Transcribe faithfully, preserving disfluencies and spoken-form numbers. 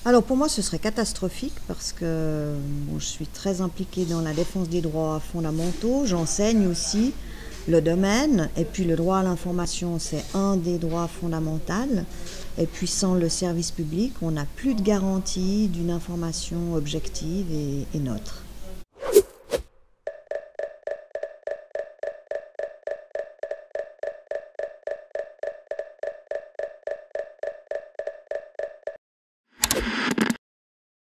Alors pour moi, ce serait catastrophique parce que bon, je suis très impliquée dans la défense des droits fondamentaux. J'enseigne aussi le domaine. Et puis le droit à l'information, c'est un des droits fondamentaux. Et puis sans le service public, on n'a plus de garantie d'une information objective et, et neutre.